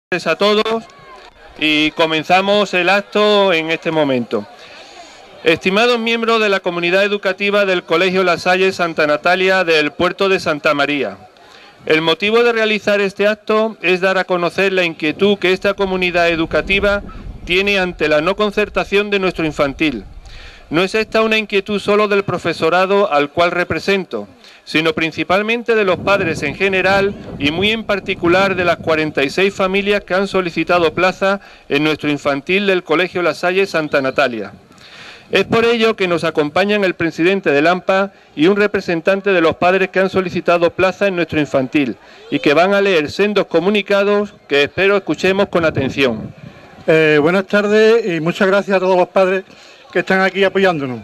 A todos y comenzamos el acto en este momento. Estimados miembros de la comunidad educativa del Colegio La Salle Santa Natalia del Puerto de Santa María, el motivo de realizar este acto es dar a conocer la inquietud que esta comunidad educativa tiene ante la no concertación de nuestro infantil. No es esta una inquietud solo del profesorado al cual represento, sino principalmente de los padres en general y muy en particular de las 46 familias que han solicitado plaza en nuestro infantil del Colegio La Salle Santa Natalia. Es por ello que nos acompañan el presidente del AMPA y un representante de los padres que han solicitado plaza en nuestro infantil y que van a leer sendos comunicados que espero escuchemos con atención. Buenas tardes y muchas gracias a todos los padres que están aquí apoyándonos.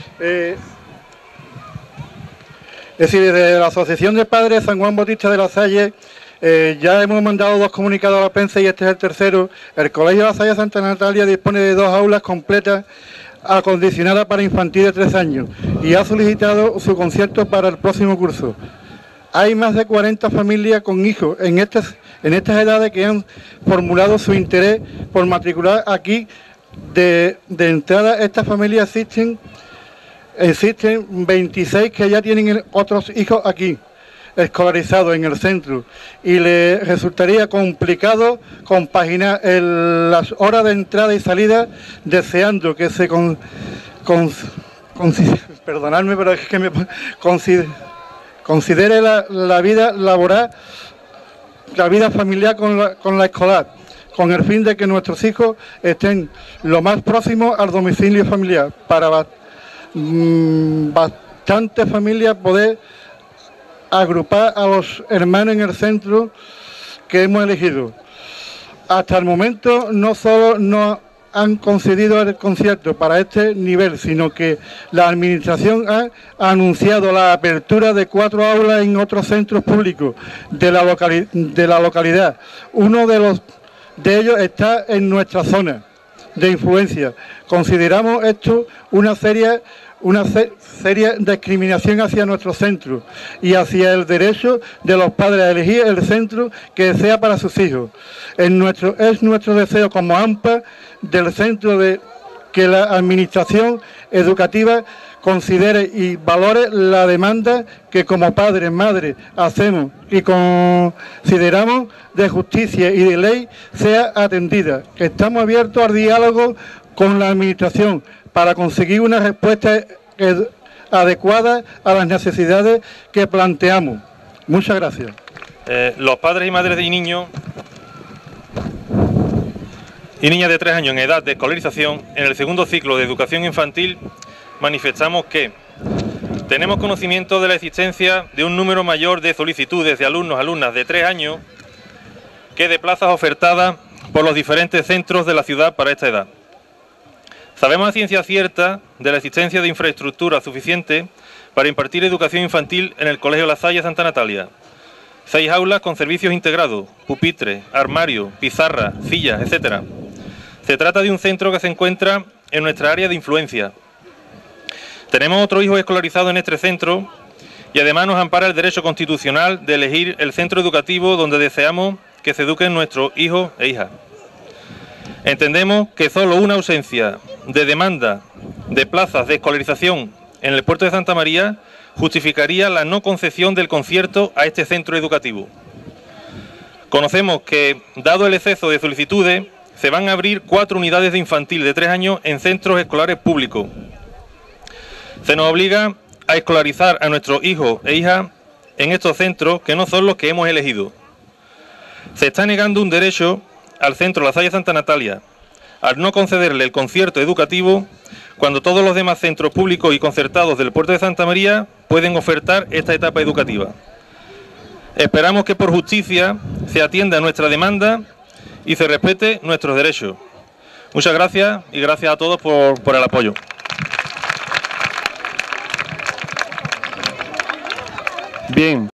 Es decir, desde la Asociación de Padres San Juan Bautista de La Salle ya hemos mandado 2 comunicados a la prensa y este es el tercero. El Colegio La Salle Santa Natalia dispone de 2 aulas completas acondicionadas para infantil de 3 años y ha solicitado su concierto para el próximo curso. Hay más de 40 familias con hijos en estas edades que han formulado su interés por matricular aquí. De entrada, estas familias existen 26 que ya tienen otros hijos aquí, escolarizados en el centro, y les resultaría complicado compaginar las horas de entrada y salida, deseando que se perdonadme, pero es que considere la vida laboral, la vida familiar con la escolar, con el fin de que nuestros hijos estén lo más próximos al domicilio familiar, para bastantes familias poder agrupar a los hermanos en el centro que hemos elegido. Hasta el momento no solo nos han concedido el concierto para este nivel, sino que la administración ha anunciado la apertura de 4 aulas en otros centros públicos de la localidad. Uno de ellos está en nuestra zona de influencia. Consideramos esto una seria discriminación hacia nuestro centro y hacia el derecho de los padres a elegir el centro que desea para sus hijos. Es nuestro deseo como AMPA del centro que la administración educativa considere y valore la demanda que como padres, madres hacemos y consideramos de justicia y de ley sea atendida. Que estamos abiertos al diálogo con la administración para conseguir una respuesta adecuada a las necesidades que planteamos. Muchas gracias. Los padres y madres de niños y niñas de 3 años en edad de escolarización en el segundo ciclo de educación infantil manifestamos que tenemos conocimiento de la existencia de un número mayor de solicitudes de alumnos/alumnas de 3 años que de plazas ofertadas por los diferentes centros de la ciudad para esta edad. Sabemos a ciencia cierta de la existencia de infraestructura suficiente para impartir educación infantil en el Colegio La Salle Santa Natalia. 6 aulas con servicios integrados, pupitres, armarios, pizarras, sillas, etc. Se trata de un centro que se encuentra en nuestra área de influencia. Tenemos otro hijo escolarizado en este centro y además nos ampara el derecho constitucional de elegir el centro educativo donde deseamos que se eduquen nuestros hijos e hijas. Entendemos que solo una ausencia de demanda de plazas de escolarización en el puerto de Santa María justificaría la no concesión del concierto a este centro educativo. Conocemos que, dado el exceso de solicitudes, se van a abrir 4 unidades de infantil de 3 años en centros escolares públicos. Se nos obliga a escolarizar a nuestros hijos e hijas en estos centros que no son los que hemos elegido. Se está negando un derecho al centro La Salle Santa Natalia al no concederle el concierto educativo cuando todos los demás centros públicos y concertados del puerto de Santa María pueden ofertar esta etapa educativa. Esperamos que por justicia se atienda a nuestra demanda y se respete nuestros derechos. Muchas gracias y gracias a todos por el apoyo. Bien.